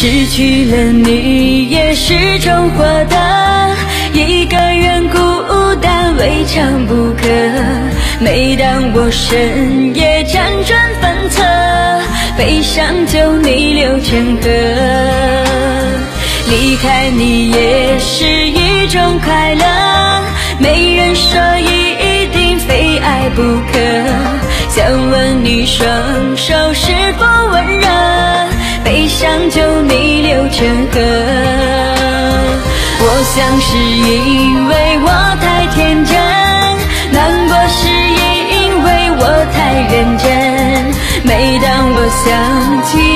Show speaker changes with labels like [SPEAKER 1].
[SPEAKER 1] 失去了你也是种获得，一个人孤单未尝不可。每当我深夜辗转反侧，悲伤就逆流成河。离开你也是一种快乐，没人说一定非爱不可。想问你双手是否温热，悲伤就逆流成河。我想是因为我太天真，难过是因为我太认真。每当我想起